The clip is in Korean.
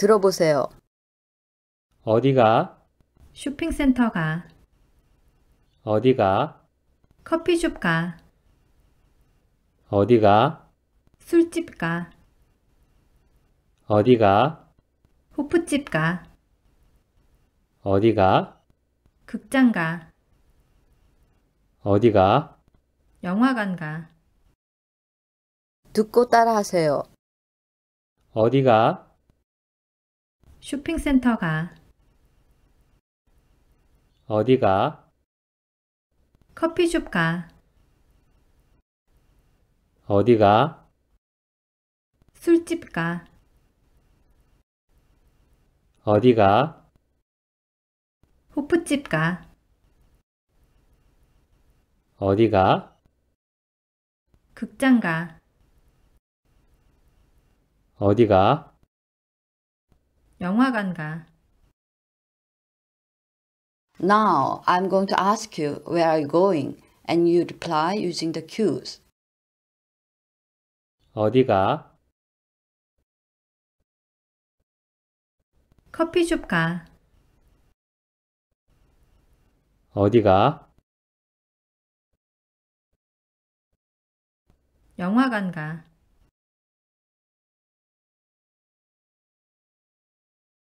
들어보세요. 어디가? 쇼핑센터 가. 어디가? 커피숍 가. 어디가? 술집 가. 어디가? 호프집 가. 어디가? 극장 가. 어디가? 영화관 가. 듣고 따라하세요. 어디가? 쇼핑센터 가. 어디가? 커피숍 가. 어디가? 술집 가. 어디가? 호프집 가. 어디가? 극장 가. 어디가? 영화관 가. Now, I'm going to ask you where are you going and you reply using the cues. 어디가? 커피숍 가. 어디가? 영화관 가.